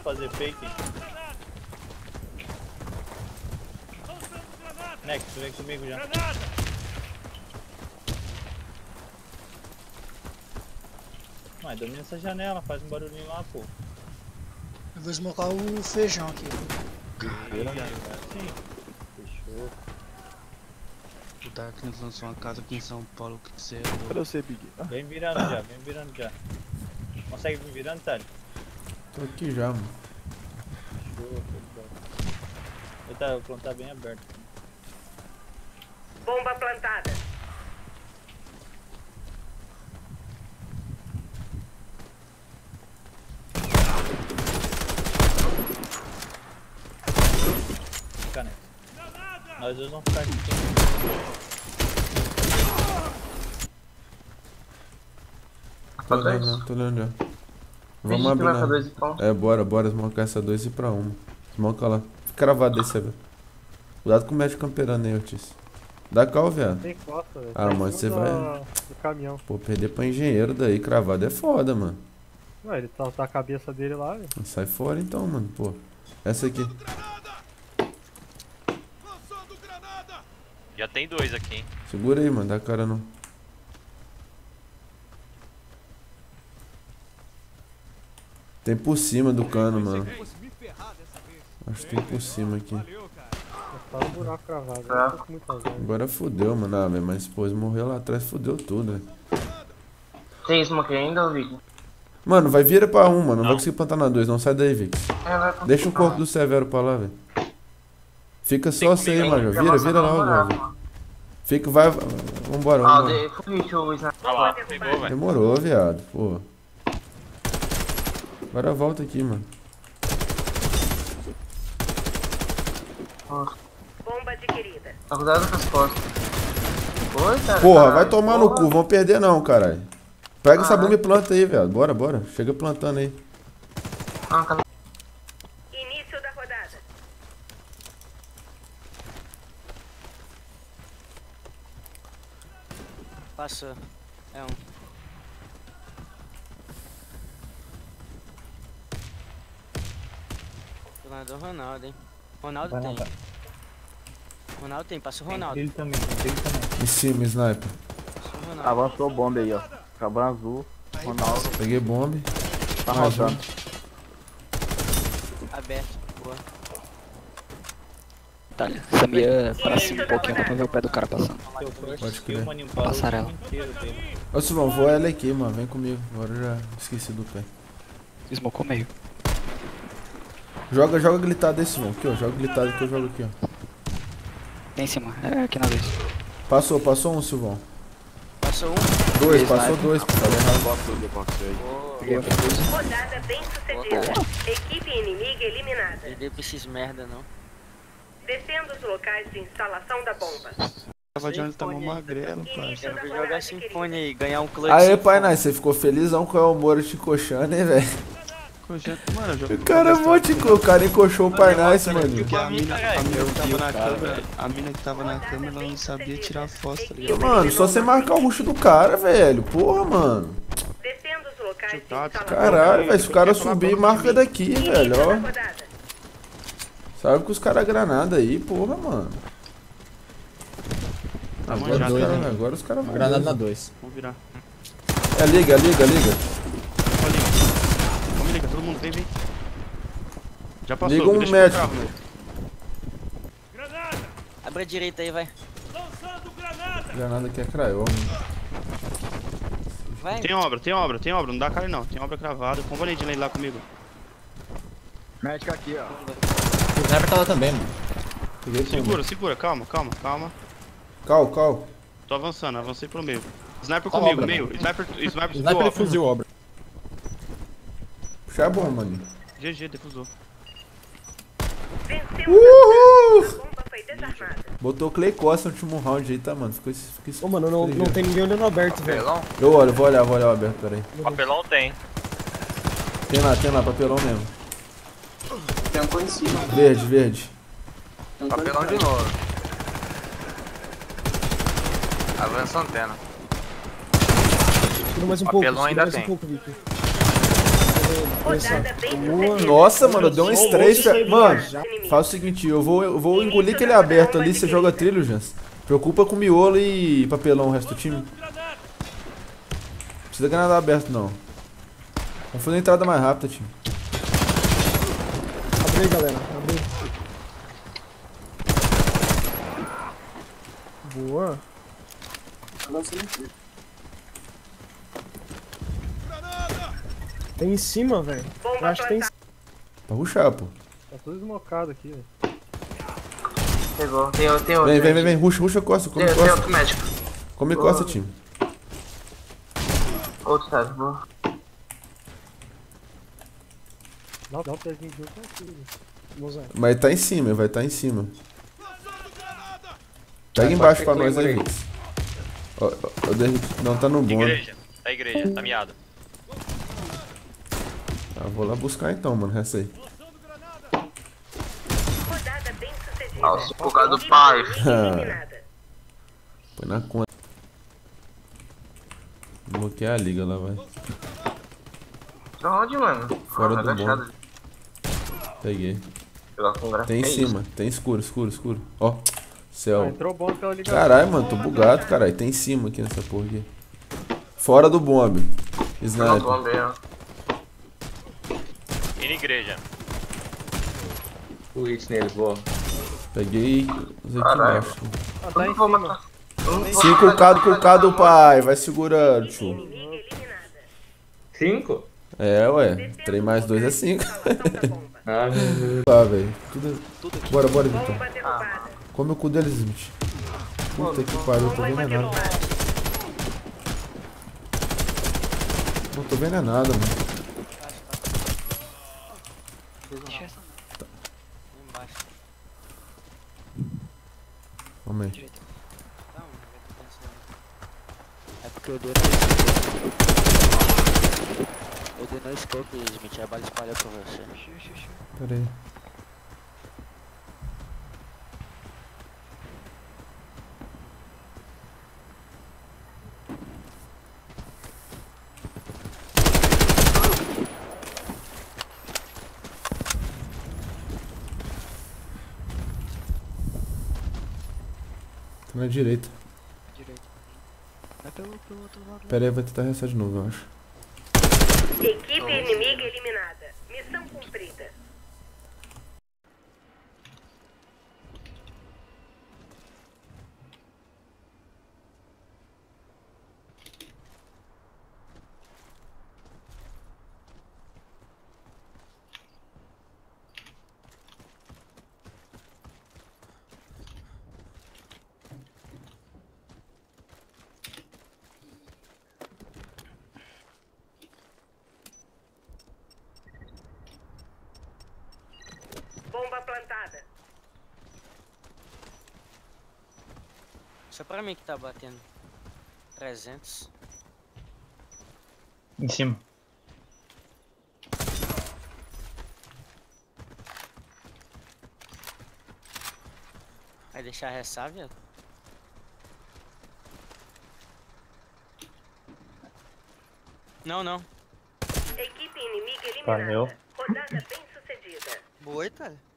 fazer fake. Nex, vem comigo já. Mas domina essa janela, faz um barulhinho lá, pô. Eu vou smocar o feijão aqui. Sim. Fechou. O Darkness lançou uma casa aqui em São Paulo, o que você é? Cadê você, Big? Ah, Vem virando já, vem virando já. Consegue vir virando, Thales? Tô aqui já, mano. Show, o plano tá bem aberto. Bomba plantada. Fica nessa. Nós dois vamos ficar aqui. Tô olhando já. Vamos abrir na... É, bora smocar essa 2 e ir pra uma. Smoca lá. Fica cravado desse, velho. Cuidado com o médico camperando aí, Ortiz. Dá cal, viado. Tem costa, velho. Ah, mas você vai... Do caminhão. Pô, perder pra engenheiro daí, cravado é foda, mano. Ué, ele tá a cabeça dele lá, velho. Sai fora então, mano, pô. Essa aqui. Já tem 2 aqui, hein? Segura aí, mano, dá cara não. Tem por cima do cano, mano. Acho que tem por cima aqui. Tá no buraco cravado, eu tô com muita zona. Agora fudeu, mano. Ah, minha esposa morreu lá atrás, fudeu tudo, velho. Tem smoke ainda, Vic? Mano, vai vira pra um, mano. Não vai conseguir plantar na 2, não. Sai daí, Vic. Deixa o corpo do Severo pra lá, velho. Fica só você aí, Major. Vira logo, Major. Fica, vai. Vambora, vambora. Olha lá, pegou, velho. Demorou, viado, pô. Agora volta aqui, mano. Bomba adquirida. Tá cuidado com as costas. Oi, cara. Porra, vai tomar no cu. Vão perder não, caralho. Pega essa bomba e planta aí, viado. Bora. Chega plantando aí. Início da rodada. Passou. É um. Do Ronaldo, hein? Ronaldo tem. Ronaldo tem, passa o Ronaldo. Ele também. Em cima, sniper. avançou bomba aí, ó. Cabana azul, Ronaldo. Peguei bomba. Tá rodando. Aberto, boa. Tá, Samia pra cima um pouquinho pra ver o pé do cara passando. Pode crer. Passarela. Ô Silvão, vou ela aqui, mano. Vem comigo. Agora eu já esqueci do pé. Smocou meio. Joga glitado aí, Silvão. Aqui, ó. Joga glitado que eu jogo aqui, ó. Tem em cima, é aqui na vez. Passou um, Silvão. Passou um. Passou dois, por favor. Rodada bem sucedida. Equipe inimiga eliminada. Perdeu pra esses merda, não. Descendo os locais de instalação da bomba. Tava de onde tá mó magrelo, pai. Quero ver jogar Sinfonia aí, ganhar um clutch. Aê, pai, nice. Você ficou felizão com o Moro te coxando, hein, velho? Mano, o cara o cara encoxou o pai nice, mano. Porque a mina que tava na câmera, ela não sabia tirar a foto, tá ligado? Mano, só você marcar o rush do cara, velho. Porra, mano. Descendo os locais de instalação. Caralho, velho. Se o cara subir, marca daqui, velho, ó. Sabe que os caras granada aí, porra, mano. Agora os caras vão. Granada na 2. Vamos virar. É, liga. Vamos ligar, todo mundo vem. Já passou. Liga um médico. Abre a direita aí, vai. Granada que é craiol. Vai. Tem obra. Não dá cara não. Tem obra cravada. Com o Valentino lá comigo. Médico aqui, ó. O sniper tá lá também, mano. Segura. Calma. Cal. Tô avançando, avancei pro meio. Sniper comigo, obra, meio. Sniper defusou obra. Puxa a bomba ali. GG, defusou. Uhul! Botou o Clay Costa no último round aí, tá, mano? Ficou Ô, mano, não tem ninguém olhando aberto, velho. Eu olho, vou olhar o aberto, peraí. Papelão tem. Tem lá, papelão mesmo. Tem um em cima. Verde. Papelão de novo. Avança a antena. Tira mais um Papelão pouco, ainda mais tem. um pouco, Vicky. Rodada bem sucedida. Nossa, mano, deu uns 3. Mano, faz o seguinte, eu vou engolir aquele aberto ali, você joga trilho, Jans. Preocupa com miolo e papelão o resto do time. Não precisa granada aberto, não. Vamos fazer a entrada mais rápida, time. Abre aí, galera. Abre aí. Boa. Tem em cima, velho. Eu acho que tem em cima. Pra rushar, pô. Tá tudo esmocado aqui, velho. Pegou. Tem outro. Vem, ruxa costa, come Tem costa. outro médico. Come costa, time. Outro tá, boa. Dá um pezinho de outro aqui, velho. Mas tá em cima, vai estar em cima. Pega embaixo pra nós aí, Vix. Não, tá no bom. Igreja, tá miado. Ah, vou lá buscar então, mano, essa aí. Rodada bem sucedida. Nossa, por causa do pai. Eliminada. Põe na conta. Bloquear a liga lá, vai. Pra onde, mano? Fora do bom. Peguei. Tem em cima, tem escuro. Ó, céu. Entrou bom pela ligação. Caralho, mano, tô bugado, caralho. Tem em cima aqui nessa porra aqui. Fora do bombe. Sniper. E na igreja. O hit nele, boa. Peguei os aqui embaixo. Tá em cima. 5 culcado, pai. Vai segurando, tio. 5? É, ué. 3 mais 2 é 5. Ah, Tá, velho. Bora, Vitor. Come o cu deles, Smith. Puta que pariu, eu tô vendo nada. Não tô vendo nada, mano. Vamos aí. É porque eu dei no scope, Smith, a bala espalhou pra você. Pera aí. Tá na direita. Vai pelo outro lado. Pera aí, vai tentar reset de novo, eu acho. Equipe inimiga eliminada. Missão cumprida. Bomba plantada. Isso é pra mim que tá batendo. 300. Em cima. Vai deixar ressar, viado? Não. Equipe inimiga eliminada. Valeu. Rodada bem sucedida. Boa, Itália.